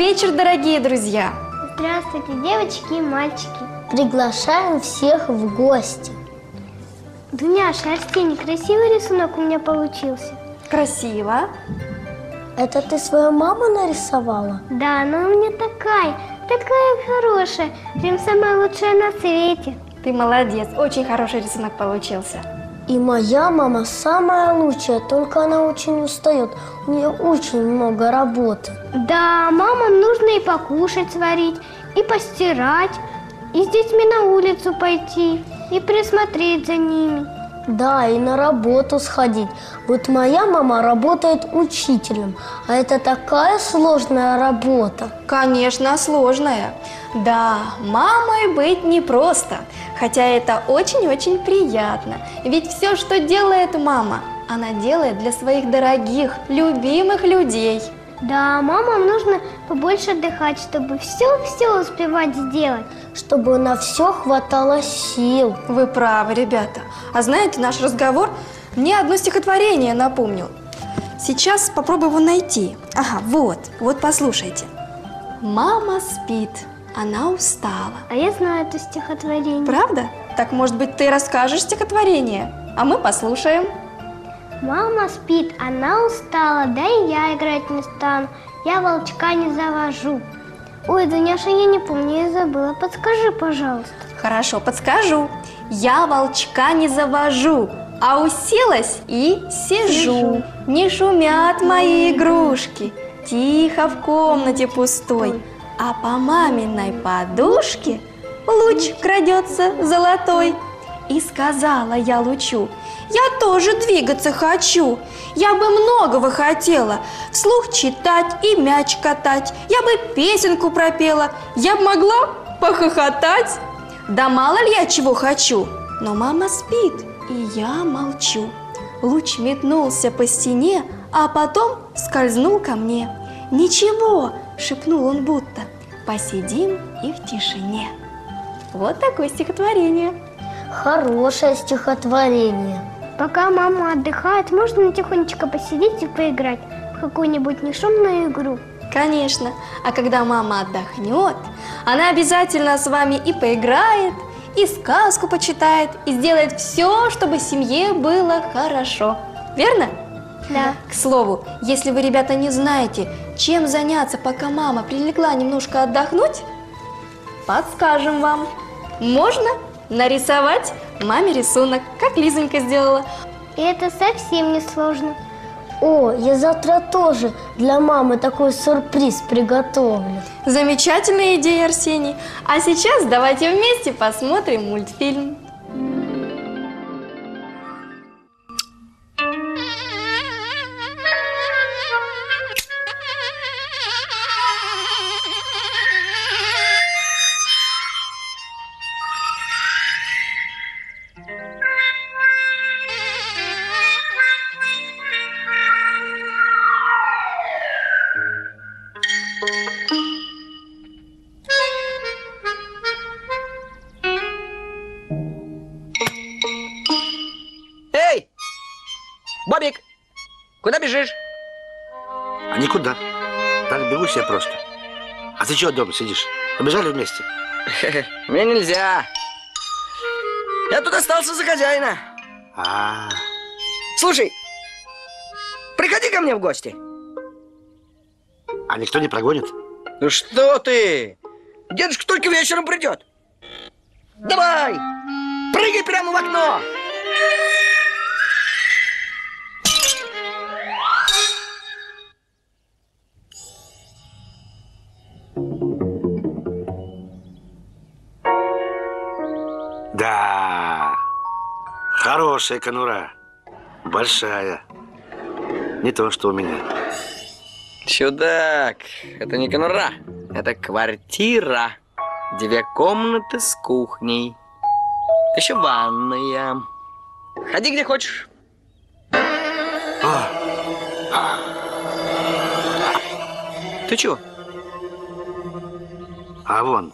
вечер, дорогие друзья! Здравствуйте, девочки и мальчики! Приглашаем всех в гости. Дуняша, Арсений, красивый рисунок у меня получился. Красиво. Это ты свою маму нарисовала? Да, она у меня такая хорошая, прям самая лучшая на свете. Ты молодец, очень хороший рисунок получился. И моя мама самая лучшая, только она очень устает. У нее очень много работы. Да, мамам нужно и покушать сварить, и постирать, и с детьми на улицу пойти, и присмотреть за ними. Да, и на работу сходить. Вот моя мама работает учителем, а это такая сложная работа. Конечно, сложная. Да, мамой быть непросто, хотя это очень-очень приятно. Ведь все, что делает мама, она делает для своих дорогих, любимых людей. Да, мамам нужно побольше отдыхать, чтобы все успевать сделать. Чтобы на все хватало сил. Вы правы, ребята. А знаете, наш разговор мне одно стихотворение напомнил. Сейчас попробую его найти. Ага, вот послушайте. Мама спит, она устала. А я знаю это стихотворение. Правда? Так, может быть, ты расскажешь стихотворение, а мы послушаем. Мама спит, она устала, да и я играть не стану, я волчка не завожу. Ой, Дуняша, я не помню, я забыла, подскажи, пожалуйста. Хорошо, подскажу. Я волчка не завожу, а уселась и сижу. Не шумят мои игрушки, тихо в комнате пустой, а по маминой подушке луч крадется золотой. И сказала я лучу: я тоже двигаться хочу. Я бы многого хотела: вслух читать и мяч катать. Я бы песенку пропела, я бы могла похохотать. Да мало ли я чего хочу, но мама спит, и я молчу. Луч метнулся по стене, а потом скользнул ко мне. Ничего, шепнул он будто, посидим и в тишине. Вот такое стихотворение. Хорошее стихотворение. Пока мама отдыхает, можно тихонечко посидеть и поиграть в какую-нибудь нешумную игру. Конечно, а когда мама отдохнет, она обязательно с вами и поиграет, и сказку почитает, и сделает все, чтобы семье было хорошо. Верно? Да. К слову, если вы, ребята, не знаете, чем заняться, пока мама прилегла немножко отдохнуть, подскажем вам. Можно нарисовать маме рисунок, как Лизонька сделала. И это совсем не сложно. О, я завтра тоже для мамы такой сюрприз приготовлю. Замечательная идея, Арсений. А сейчас давайте вместе посмотрим мультфильм. Эй! Бобик! Куда бежишь? А никуда. Так бегу себе просто. А ты чего дома сидишь? Побежали вместе? Мне нельзя. Я тут остался за хозяина. Слушай, приходи ко мне в гости. А никто не прогонит? Ну что ты? Дедушка только вечером придет. Давай! Прыгай прямо в окно! Да, хорошая конура, большая, не то, что у меня. Чудак, это не конура, это квартира. 2 комнаты с кухней, еще ванная. Ходи где хочешь. Ты чего? А вон.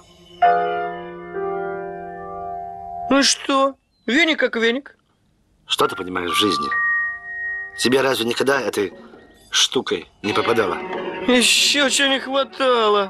Ну и что? Веник как веник. Что ты понимаешь в жизни? Тебе разве никогда этой штукой не попадало? Еще чего не хватало.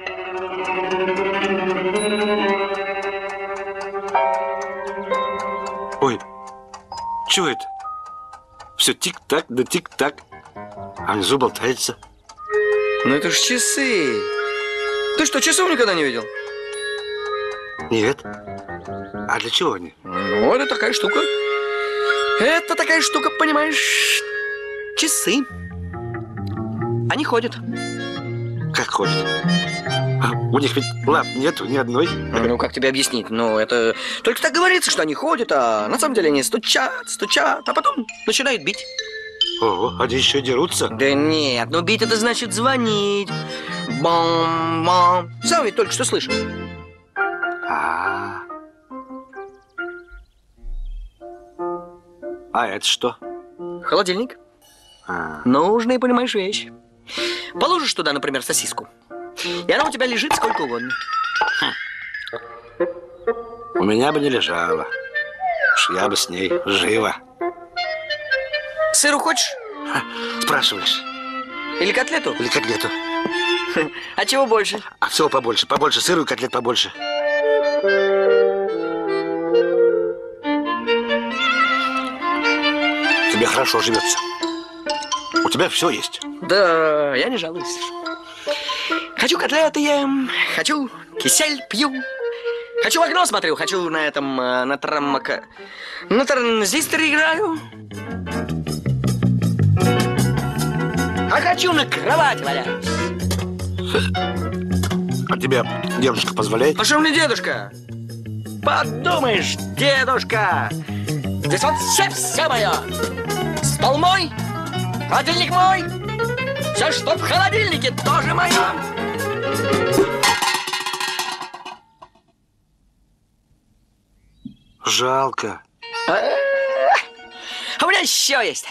Ой, чего это? Все тик-так, да тик-так. А внизу болтается. Ну это ж часы. Ты что, часов никогда не видел? Нет. А для чего они? Ну, это такая штука. Это такая штука, понимаешь? Часы. Они ходят. Как ходят? А у них ведь лап нету ни одной. Ну, как тебе объяснить? Ну, это только так говорится, что они ходят, а на самом деле они стучат, а потом начинают бить. Ого, они еще дерутся. Да нет, ну бить это значит звонить. Бам-бам. Сам ведь только что слышал. А это что? Холодильник. Нужная, понимаешь, вещь. Положишь туда, например, сосиску, и она у тебя лежит сколько угодно. У меня бы не лежала. Уж я бы с ней живо. Сыру хочешь? Спрашиваешь? Или котлету? Или котлету? А чего больше? А всего побольше. Побольше сыру и котлет побольше. Тебе хорошо живется. У тебя все есть. Да, я не жалуюсь. Хочу котлеты ем, хочу кисель пью, хочу в окно смотрю, хочу на этом, на транзисторе играю. А хочу на кровати валяюсь. А тебе дедушка позволяет? А что мне дедушка? Подумаешь, дедушка! Здесь вот все мое. Стол мой, холодильник мой, все, что в холодильнике, тоже мое. Жалко. А у меня еще есть.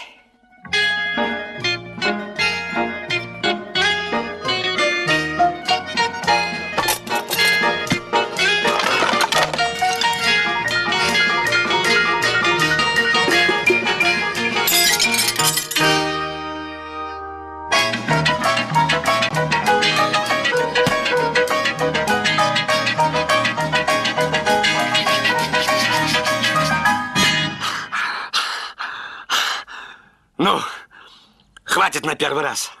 Ну, хватит на первый раз.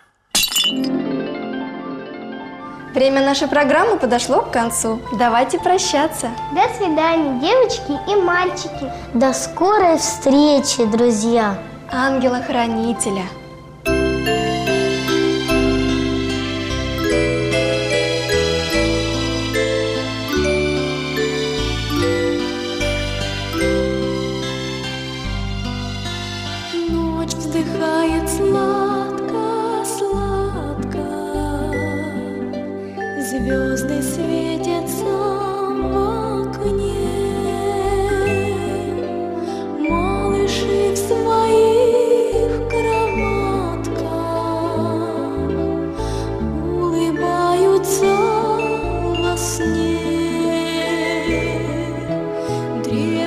Время нашей программы подошло к концу. Давайте прощаться. До свидания, девочки и мальчики. До скорой встречи, друзья. Ангела-хранителя. Ночь вздыхает сладко-сладко, звезды светятся в окне, малыши в своих кроватках улыбаются во сне.